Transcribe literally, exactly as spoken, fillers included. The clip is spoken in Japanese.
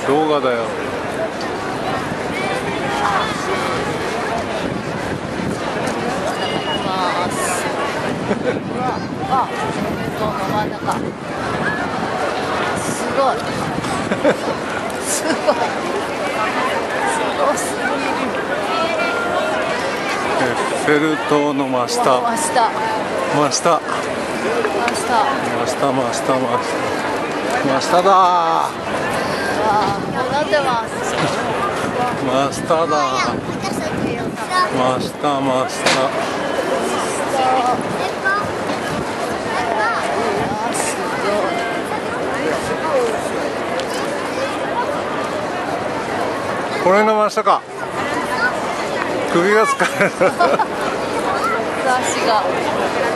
動画だよ。 うわ、あ、ど真ん中。すごい。すごい。すごすぎる。 エッフェル塔の真下。 真下。 真下。 真下。 真下、真下、真下。真下だー。 わあ、こうなってます。 真下だー。真下、真下。これの真下か。首が疲れる。 足が。